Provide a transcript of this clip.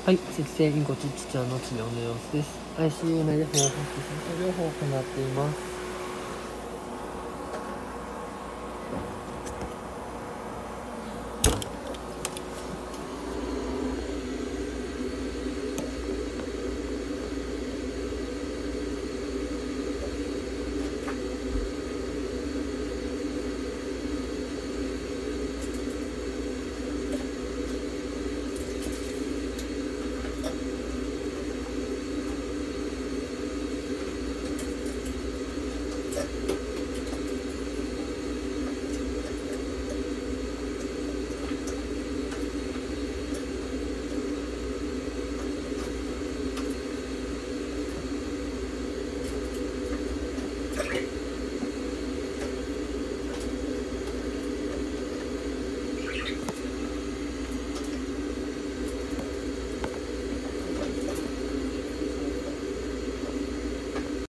はい、赤性インコチッチちゃんの治療の様子です。ICU 内で縫合発生療法を行っています。